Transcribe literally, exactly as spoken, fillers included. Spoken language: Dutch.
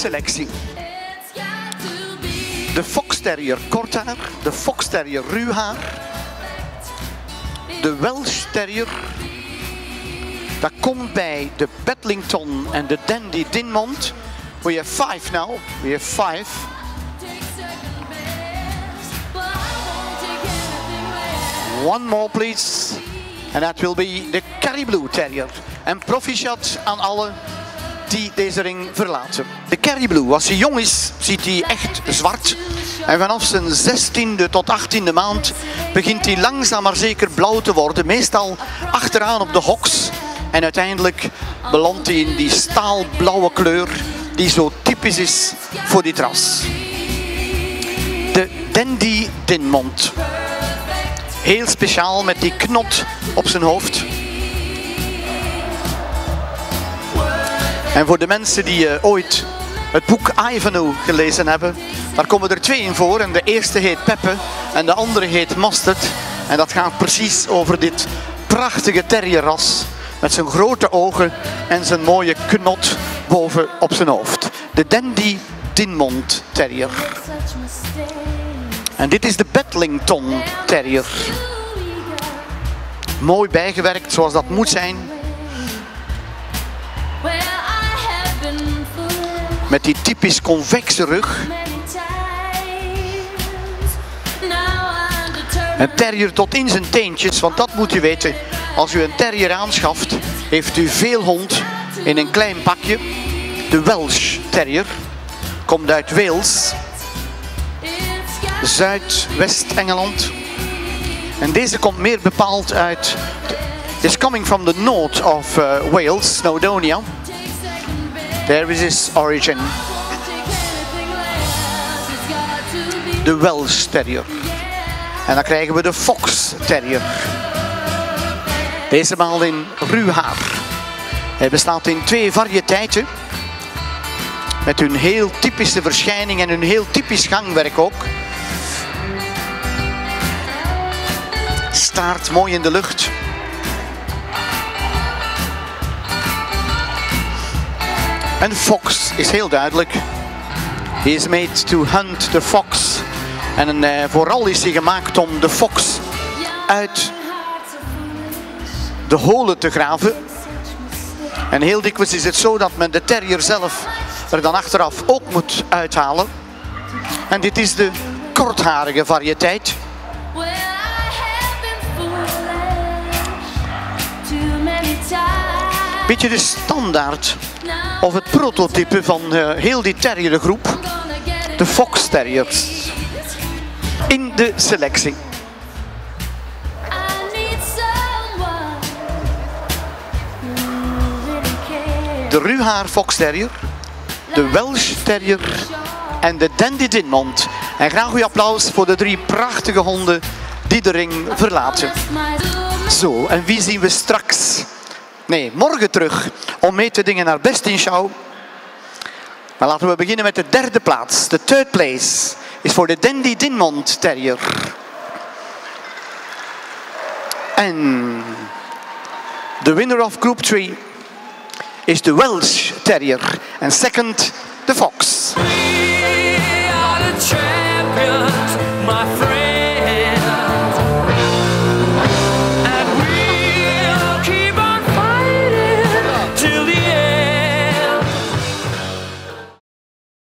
selectie. De Fox Terrier kort haar, de Fox Terrier ruw haar, de Welsh Terrier. Dat komt bij de Bedlington en de Dandy Dinmont. We have five now. We have five. One more please. And that will be the Kerry Blue Terrier. En proficiat aan alle die deze ring verlaten. De Kerry Blue, als hij jong is, ziet hij echt zwart. En vanaf zijn zestiende tot achttiende maand begint hij langzaam maar zeker blauw te worden. Meestal achteraan op de hoks. En uiteindelijk belandt hij in die staalblauwe kleur die zo typisch is voor dit ras. De Dandy Dinmont. Heel speciaal met die knot op zijn hoofd. En voor de mensen die uh, ooit het boek Ivanhoe gelezen hebben, daar komen er twee in voor. En de eerste heet Peppe en de andere heet Mustard. En dat gaat precies over dit prachtige terrierras met zijn grote ogen en zijn mooie knot boven op zijn hoofd. De Dandy Dinmont Terrier. En dit is de Bedlington Terrier. Mooi bijgewerkt zoals dat moet zijn. Met die typisch convexe rug. Een terrier tot in zijn teentjes, want dat moet u weten. Als u een terrier aanschaft, heeft u veel hond in een klein pakje. De Welsh Terrier komt uit Wales, Zuidwest-Engeland. En deze komt meer bepaald uit, is coming from the north of uh, Wales, Snowdonia. There is his origin. De Welsh Terrier. En dan krijgen we de Fox Terrier. Deze maal in ruw haar. Hij bestaat in twee variëteiten. Met hun heel typische verschijning en hun heel typisch gangwerk ook. Staart mooi in de lucht. En Fox is heel duidelijk. He is made to hunt the fox. En uh, vooral is hij gemaakt om de fox uit de holen te graven. En heel dikwijls is het zo dat men de terrier zelf er dan achteraf ook moet uithalen. En dit is de kortharige variëteit. Beetje de standaard of het prototype van uh, heel die terriergroep. De Fox Terriers. In de selectie. De ruwhaar Fox Terrier, de Welsh Terrier en de Dandy Dinmont. En graag uw applaus voor de drie prachtige honden die de ring verlaten. Zo, en wie zien we straks? Nee, morgen terug om mee te dingen naar Best in Show. Maar laten we beginnen met de derde plaats. De third place is voor de Dandy Dinmont Terrier. En de winner of Group three is de Welsh Terrier. En second, de Fox.